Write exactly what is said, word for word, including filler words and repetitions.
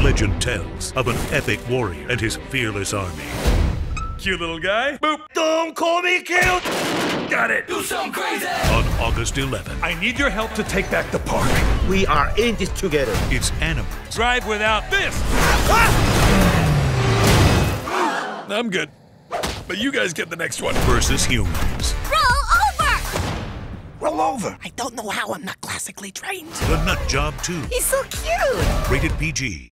Legend tells of an epic warrior and his fearless army. Cute little guy. Boop. Don't call me cute! Got it. Do something crazy! On August eleventh, I need your help to take back the park. We are in this together. it's animals Drive without this. I'm good. But you guys get the next one. versus humans. Roll over! Roll over. I don't know how I'm not classically trained. The Nut Job two. He's so cute. Rated P G.